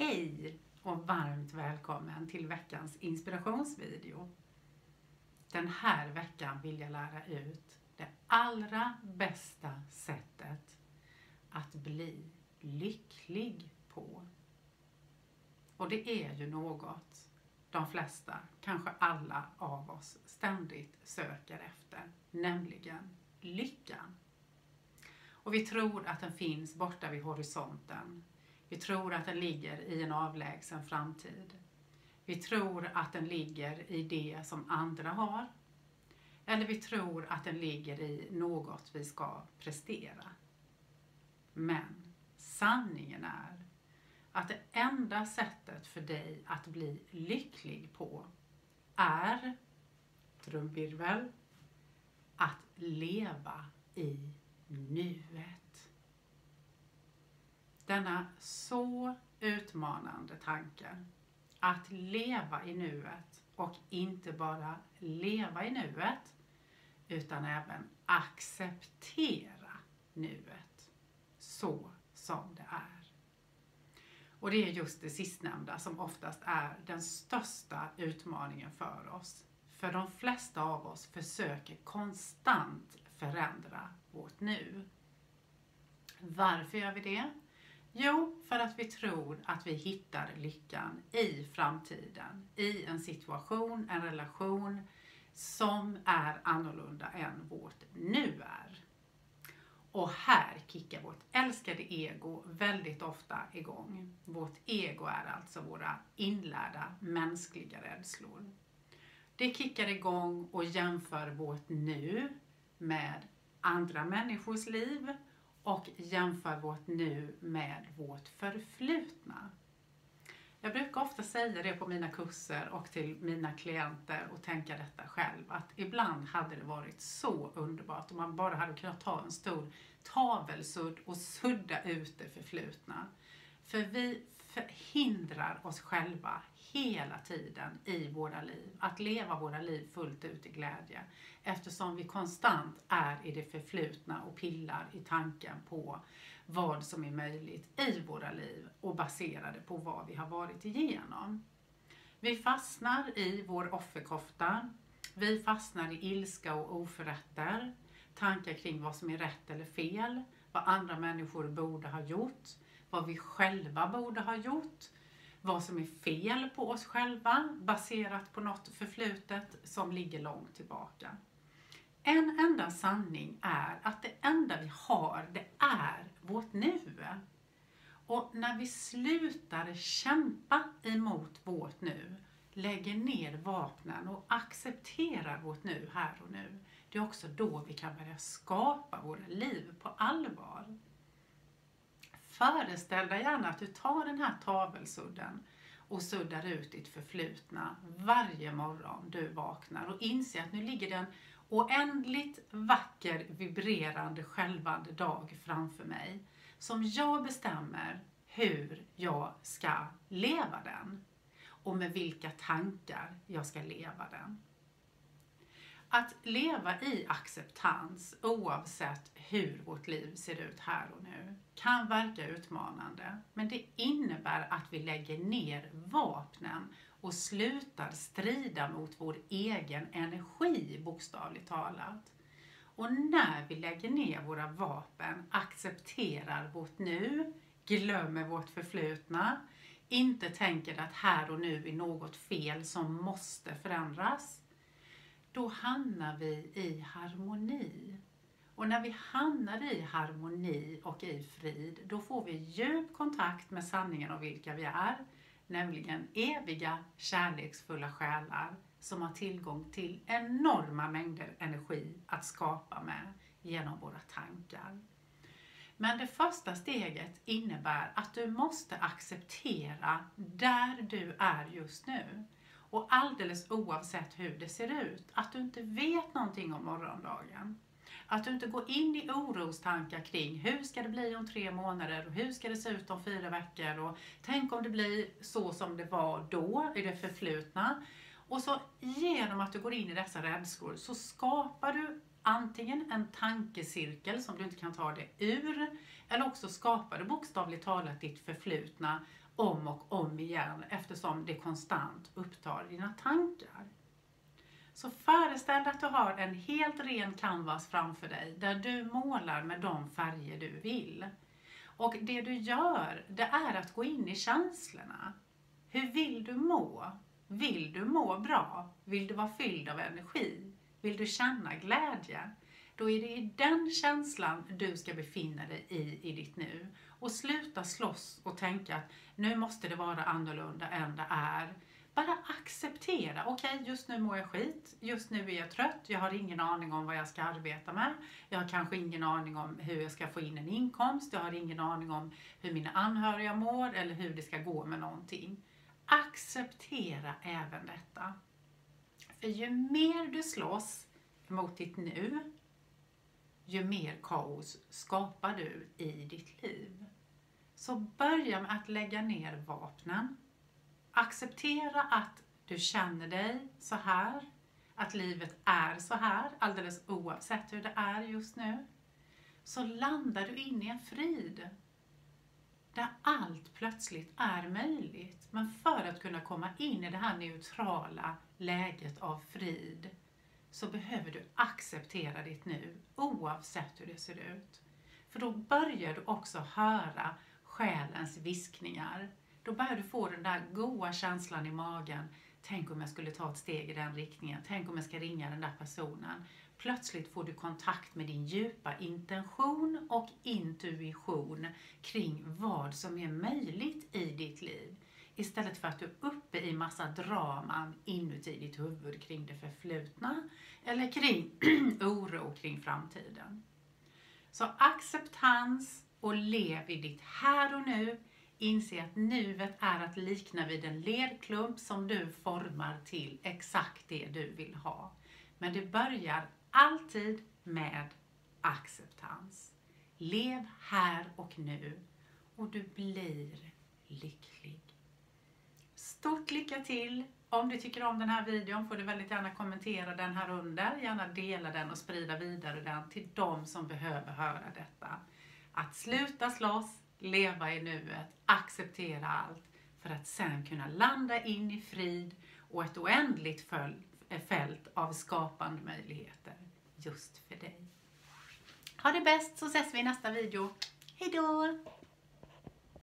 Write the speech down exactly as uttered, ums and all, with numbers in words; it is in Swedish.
Hej och varmt välkommen till veckans inspirationsvideo. Den här veckan vill jag lära ut det allra bästa sättet att bli lycklig på. Och det är ju något de flesta, kanske alla av oss, ständigt söker efter, nämligen lyckan. Och vi tror att den finns borta vid horisonten. Vi tror att den ligger i en avlägsen framtid. Vi tror att den ligger i det som andra har. Eller vi tror att den ligger i något vi ska prestera. Men sanningen är att det enda sättet för dig att bli lycklig på är, trumvirvel, att leva i nuet. Denna så utmanande tanke, att leva i nuet, och inte bara leva i nuet utan även acceptera nuet så som det är. Och det är just det sistnämnda som oftast är den största utmaningen för oss. För de flesta av oss försöker konstant förändra vårt nu. Varför gör vi det? Jo, för att vi tror att vi hittar lyckan i framtiden, i en situation, en relation som är annorlunda än vårt nu är. Och här kickar vårt älskade ego väldigt ofta igång. Vårt ego är alltså våra inlärda mänskliga rädslor. Det kickar igång och jämför vårt nu med andra människors liv och jämför vårt nu med vårt förflutna. Jag brukar ofta säga det på mina kurser och till mina klienter och tänka detta själv. Att ibland hade det varit så underbart om man bara hade kunnat ta en stor tavelsudd och sudda ut det förflutna. För vi förhindrar oss själva hela tiden i våra liv att leva våra liv fullt ut i glädje. Eftersom vi konstant är i det förflutna och pillar i tanken på vad som är möjligt i våra liv och baserade på vad vi har varit igenom. Vi fastnar i vår offerkofta. Vi fastnar i ilska och oförrätter. Tankar kring vad som är rätt eller fel. Vad andra människor borde ha gjort. Vad vi själva borde ha gjort. Vad som är fel på oss själva baserat på något förflutet som ligger långt tillbaka. En enda sanning är att det enda vi har, det är vårt nu. Och när vi slutar kämpa emot vårt nu, lägger ner vapnen och accepterar vårt nu här och nu, det är också då vi kan börja skapa våra liv på allvar. Föreställ dig gärna att du tar den här tavelsudden och suddar ut ditt förflutna varje morgon du vaknar och inser att nu ligger den oändligt vacker, vibrerande, skälvande dag framför mig som jag bestämmer hur jag ska leva den och med vilka tankar jag ska leva den. Att leva i acceptans oavsett hur vårt liv ser ut här och nu kan verka utmanande, men det innebär att vi lägger ner vapnen och slutar strida mot vår egen energi, bokstavligt talat. Och när vi lägger ner våra vapen, accepterar vårt nu, glömmer vårt förflutna, inte tänker att här och nu är något fel som måste förändras, då hamnar vi i harmoni. Och när vi hamnar i harmoni och i frid, då får vi djup kontakt med sanningen om vilka vi är. Nämligen eviga, kärleksfulla själar som har tillgång till enorma mängder energi att skapa med genom våra tankar. Men det första steget innebär att du måste acceptera där du är just nu. Och alldeles oavsett hur det ser ut, att du inte vet någonting om morgondagen. Att du inte går in i orostankar kring hur ska det bli om tre månader och hur ska det se ut om fyra veckor och tänk om det blir så som det var då i det förflutna. Och så genom att du går in i dessa rädslor så skapar du antingen en tankecirkel som du inte kan ta dig ur, eller också skapar du bokstavligt talat ditt förflutna om och om igen eftersom det konstant upptar dina tankar. Så föreställ dig att du har en helt ren canvas framför dig där du målar med de färger du vill. Och det du gör, det är att gå in i känslorna. Hur vill du må? Vill du må bra? Vill du vara fylld av energi? Vill du känna glädje? Då är det i den känslan du ska befinna dig i i ditt nu. Och sluta slåss och tänka att nu måste det vara annorlunda än det är. Bara acceptera. Okej, okay, just nu mår jag skit. Just nu är jag trött. Jag har ingen aning om vad jag ska arbeta med. Jag har kanske ingen aning om hur jag ska få in en inkomst. Jag har ingen aning om hur mina anhöriga mår eller hur det ska gå med någonting. Acceptera även detta. För ju mer du slåss mot ditt nu, ju mer kaos skapar du i ditt liv. Så börja med att lägga ner vapnen. Acceptera att du känner dig så här. Att livet är så här, alldeles oavsett hur det är just nu. Så landar du in i en frid. Där allt plötsligt är möjligt. Men för att kunna komma in i det här neutrala läget av frid så behöver du acceptera ditt nu oavsett hur det ser ut. För då börjar du också höra själens viskningar. Då börjar du få den där goda känslan i magen. Tänk om jag skulle ta ett steg i den riktningen. Tänk om jag ska ringa den där personen. Plötsligt får du kontakt med din djupa intention och intuition kring vad som är möjligt i ditt liv. Istället för att du är uppe i massa draman inuti ditt huvud kring det förflutna eller kring oro kring framtiden. Så acceptans och lev i ditt här och nu. Inse att nuet är att likna vid en lerklump som du formar till exakt det du vill ha. Men det börjar alltid med acceptans. Lev här och nu och du blir lycklig. Stort lycka till! Om du tycker om den här videon får du väldigt gärna kommentera den här under. Gärna dela den och sprida vidare den till de som behöver höra detta. Att sluta slåss, leva i nuet, acceptera allt för att sen kunna landa in i frid och ett oändligt fält av skapande möjligheter just för dig. Ha det bäst så ses vi i nästa video. Hej då!